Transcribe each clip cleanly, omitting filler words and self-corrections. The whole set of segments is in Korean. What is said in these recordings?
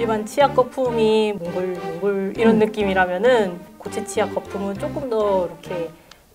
일반 치약 거품이 몽골 이런 느낌이라면은 고체 치약 거품은 조금 더 이렇게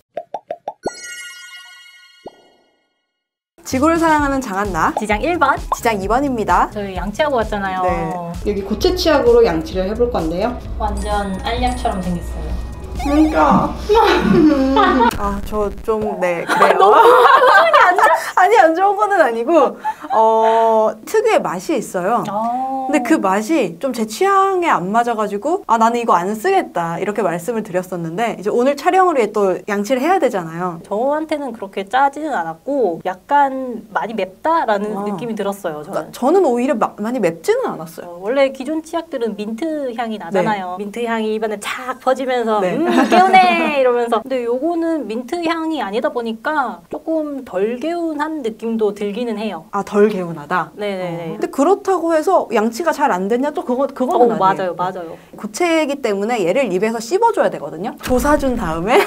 지구를 사랑하는 장한나 지장 1번 지장 2번입니다. 저희 양치하고 왔잖아요. 네. 여기 고체 치약으로 양치를 해볼 건데요. 완전 알약처럼 생겼어요. 그러니까 아, 저 좀 네 그래요. 너무 아니 안 좋은 거는 아니고 특유의 맛이 있어요. 근데 그 맛이 좀 제 취향에 안 맞아가지고 아 나는 이거 안 쓰겠다 이렇게 말씀을 드렸었는데 이제 오늘 촬영을 위해 또 양치를 해야 되잖아요. 저한테는 그렇게 짜지는 않았고 약간 많이 맵다라는 느낌이 들었어요. 저는. 그러니까 저는 오히려 많이 맵지는 않았어요. 원래 기존 치약들은 민트 향이 나잖아요. 네. 민트 향이 입안에 착 퍼지면서 네. 개운해 이러면서 근데 요거는 민트 향이 아니다 보니까 조금 덜 개운한 느낌도 들기는 해요. 아, 덜 개운하다? 네네네. 근데 그렇다고 해서 양치가 잘 안 됐냐? 또 그거는 아니에요. 맞아요. 고체이기 때문에 얘를 입에서 씹어줘야 되거든요. 조사준 다음에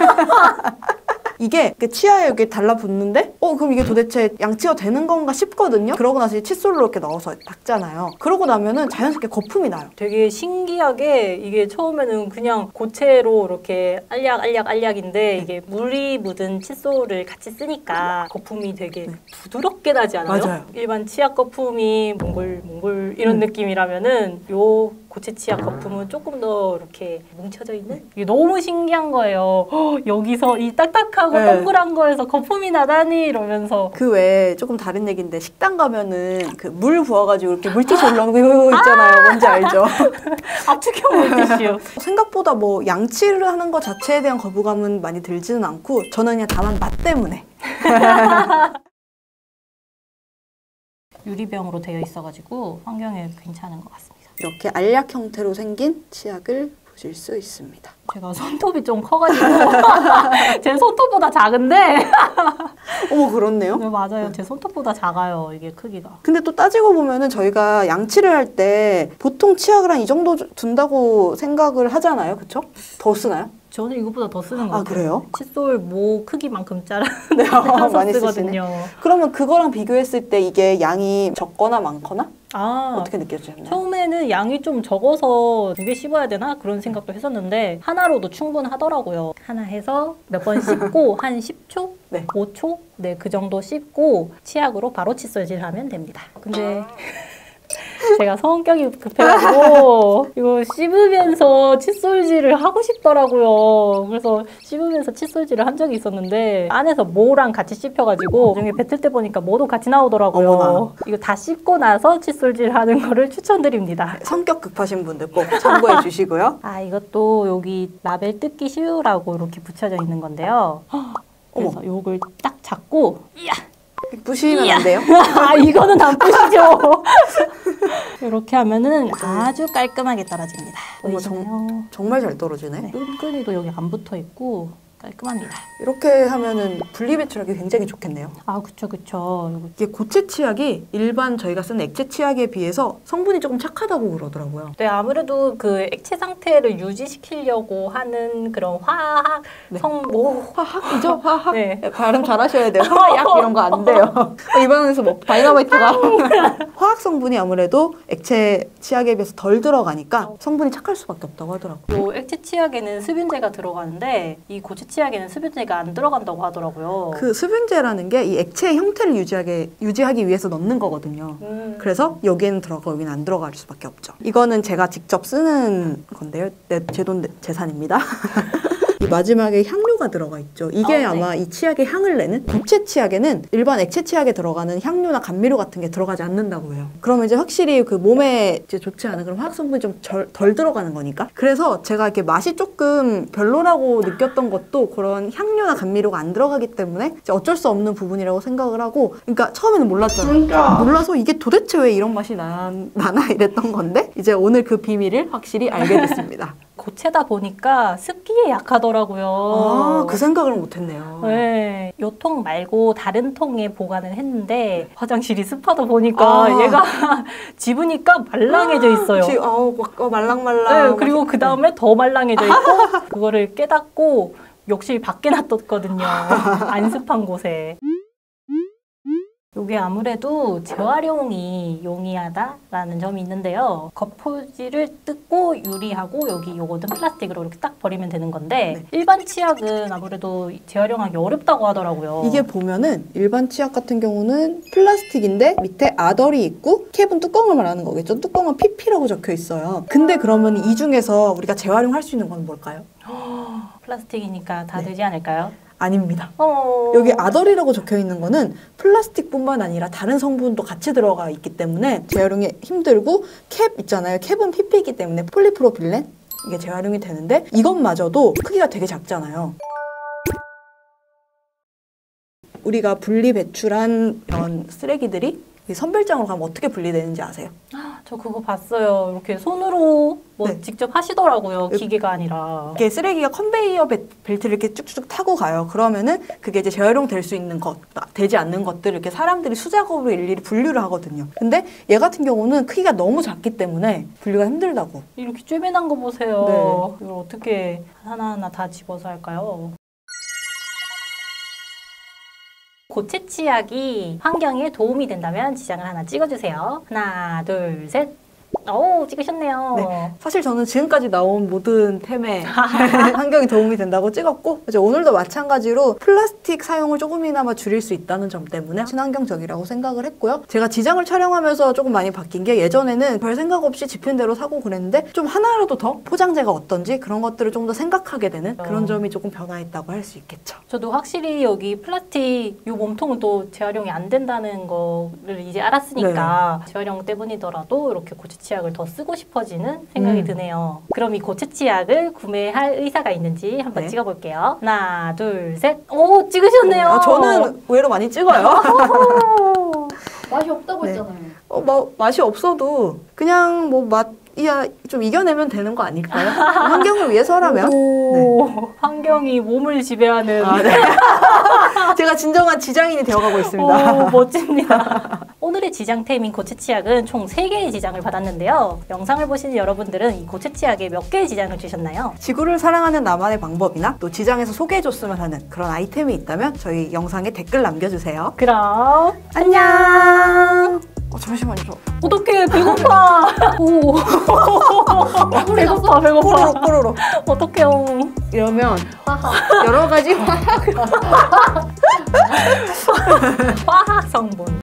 이게 치아에 여기 달라붙는데 그럼 이게 도대체 양치가 되는 건가 싶거든요. 그러고 나서 칫솔로 이렇게 넣어서 닦잖아요. 그러고 나면은 자연스럽게 거품이 나요. 되게 신기하게 이게 처음에는 그냥 고체로 이렇게 알약인데 이게 물이 묻은 칫솔을 같이 쓰니까 거품이 되게 부드럽게 나지 않아요? 맞아요. 일반 치약 거품이 몽골 이런 느낌이라면은 요 고체 치약 거품은 조금 더 이렇게 뭉쳐져 있는? 이게 너무 신기한 거예요. 여기서 이 딱딱하고 동그란 거에서 거품이 나다니 이러면서. 그 외에 조금 다른 얘기인데 식당 가면은 그 물 부어가지고 이렇게 물티슈 올라오는 거 있잖아요. 뭔지 알죠? 압축형 물티슈. 생각보다 뭐 양치를 하는 것 자체에 대한 거부감은 많이 들지는 않고 저는 그냥 다만 맛 때문에. 유리병으로 되어 있어가지고 환경에 괜찮은 것 같습니다. 이렇게 알약 형태로 생긴 치약을 보실 수 있습니다. 제가 손톱이 좀 커가지고 제 손톱보다 작은데 어머 그렇네요. 네, 맞아요. 제 손톱보다 작아요. 이게 크기가. 근데 또 따지고 보면은 저희가 양치를 할 때 보통 치약을 한 이 정도 둔다고 생각을 하잖아요. 그쵸? 더 쓰나요? 저는 이것보다 더 쓰는 것 같아요. 그래요? 칫솔 모 크기만큼 자르 네, 많이 쓰거든요. 쓰시네. 그러면 그거랑 비교했을 때 이게 양이 적거나 많거나? 어떻게 느껴지셨나요? 처음에는 양이 좀 적어서 2개 씹어야 되나? 그런 생각도 했었는데 하나로도 충분하더라고요. 하나 해서 몇 번 씹고 한 10초? 네. 5초? 네, 그 정도 씹고 치약으로 바로 칫솔질하면 됩니다. 근데 제가 성격이 급해가지고 이거 씹으면서 칫솔질을 하고 싶더라고요. 그래서 씹으면서 칫솔질을 한 적이 있었는데 안에서 모랑 같이 씹혀가지고 나중에 뱉을 때 보니까 모도 같이 나오더라고요. 어머나. 이거 다 씹고 나서 칫솔질 하는 거를 추천드립니다. 성격 급하신 분들 꼭 참고해 주시고요. 이것도 여기 라벨 뜯기 쉬우라고 이렇게 붙여져 있는 건데요. 그래서 요걸 딱 잡고 부시면 안 돼요? 이거는 안 부시죠. 이렇게 하면은 아주 깔끔하게 떨어집니다. 어머, 정말 잘 떨어지네. 네, 끈끈이도 여기 안 붙어 있고 깔끔합니다. 이렇게 하면은 분리배출하기 굉장히 좋겠네요. 그쵸. 이게 고체 치약이 일반 저희가 쓰는 액체 치약에 비해서 성분이 조금 착하다고 그러더라고요. 네, 아무래도 그 액체 상태를 유지시키려고 하는 그런 화학 화학이죠? 화학? 네. 발음 잘하셔야 돼요. 화약 이런 거 안 돼요. 입안에서 뭐 다이너마이트가 화학 성분이 아무래도 액체 치약에 비해서 덜 들어가니까 성분이 착할 수밖에 없다고 하더라고요. 요 액체 치약에는 수분제가 들어가는데 이 고체 치약에는 수분제가 안 들어간다고 하더라고요. 그 수분제라는 게 이 액체의 형태를 유지하기 위해서 넣는 거거든요. 그래서 여기에는 들어가고 여기는 안 들어갈 수밖에 없죠. 이거는 제가 직접 쓰는 건데요. 제 돈 재산입니다. 이 마지막에 향료가 들어가 있죠. 이게 아마 이 치약의 향을 내는? 고체 치약에는 일반 액체 치약에 들어가는 향료나 감미료 같은 게 들어가지 않는다고 해요. 그러면 이제 확실히 그 몸에 이제 좋지 않은 그런 화학 성분이 좀 덜 들어가는 거니까. 그래서 제가 이렇게 맛이 조금 별로라고 느꼈던 것도 그런 향료나 감미료가 안 들어가기 때문에 이제 어쩔 수 없는 부분이라고 생각을 하고, 그러니까 처음에는 몰랐잖아요. 몰라서 이게 도대체 왜 이런 맛이 나나 이랬던 건데 이제 오늘 그 비밀을 확실히 알게 됐습니다. 고체다 보니까 습기에 약하더라고요. 그 생각을 못했네요. 네, 요 통 말고 다른 통에 보관을 했는데 화장실이 습하다 보니까 얘가 집으니까 말랑해져 있어요. 말랑말랑. 네, 그리고 그 다음에 더 말랑해져 있고 그거를 깨닫고 욕실 밖에 놔뒀거든요. 안 습한 곳에. 이게 아무래도 재활용이 용이하다라는 점이 있는데요. 겉표지를 뜯고 유리하고 여기 요거는 플라스틱으로 이렇게 딱 버리면 되는 건데 일반 치약은 아무래도 재활용하기 어렵다고 하더라고요. 이게 보면은 일반 치약 같은 경우는 플라스틱인데 밑에 아덜이 있고 캡은 뚜껑을 말하는 거겠죠. 뚜껑은 PP라고 적혀 있어요. 근데 그러면 이 중에서 우리가 재활용할 수 있는 건 뭘까요? 플라스틱이니까 다 되지 않을까요? 아닙니다. 여기 아덜이라고 적혀 있는 거는 플라스틱뿐만 아니라 다른 성분도 같이 들어가 있기 때문에 재활용이 힘들고 캡 있잖아요. 캡은 PP이기 때문에 폴리프로필렌 이게 재활용이 되는데 이것마저도 크기가 되게 작잖아요. 우리가 분리 배출한 이런 쓰레기들이 이 선별장으로 가면 어떻게 분리되는지 아세요? 저 그거 봤어요. 이렇게 손으로 뭐 네. 직접 하시더라고요. 기계가 아니라. 이게 쓰레기가 컨베이어 벨트를 이렇게 쭉쭉 타고 가요. 그러면은 그게 이제 재활용 될 수 있는 것, 되지 않는 것들을 이렇게 사람들이 수작업으로 일일이 분류를 하거든요. 근데 얘 같은 경우는 크기가 너무 작기 때문에 분류가 힘들다고. 이렇게 쬐매난 거 보세요. 네. 이걸 어떻게 하나하나 다 집어서 할까요? 고체 치약이 환경에 도움이 된다면 지장을 하나 찍어주세요. 하나, 둘, 셋. 오, 찍으셨네요. 네. 사실 저는 지금까지 나온 모든 템에 환경에 도움이 된다고 찍었고 이제 오늘도 마찬가지로 플라스틱 사용을 조금이나마 줄일 수 있다는 점 때문에 친환경적이라고 생각을 했고요. 제가 지장을 촬영하면서 조금 많이 바뀐 게 예전에는 별 생각 없이 집힌 대로 사고 그랬는데 좀 하나라도 더 포장재가 어떤지 그런 것들을 좀 더 생각하게 되는 그런 점이 조금 변화했다고 할 수 있겠죠. 저도 확실히 여기 플라스틱 이 몸통은 또 재활용이 안 된다는 거를 이제 알았으니까 재활용 때문이더라도 이렇게 고체 치약을 더 쓰고 싶어지는 생각이 드네요. 그럼 이 고체 치약을 구매할 의사가 있는지 한번 네. 찍어볼게요. 하나, 둘, 셋. 오, 찍으셨네요. 저는 의외로 많이 찍어요. 맛이 없다고 네. 했잖아요. 맛이 없어도 그냥 뭐 맛이야 좀 이겨내면 되는 거 아닐까요? 환경을 위해서라면. 오, 환경이 몸을 지배하는. 네. 제가 진정한 지장인이 되어가고 있습니다. 오, 멋집니다. 오늘의 지장템인 고체 치약은 총 3개의 지장을 받았는데요. 영상을 보시는 여러분들은 이 고체 치약에 몇 개의 지장을 주셨나요? 지구를 사랑하는 나만의 방법이나 또 지장에서 소개해줬으면 하는 그런 아이템이 있다면 저희 영상에 댓글 남겨주세요. 그럼 안녕. 잠시만요. 어떡해, 배고파. 오. 배고파, 배고파. 뽀로로. 어떡해요. 이러면 여러 가지 화학 성분.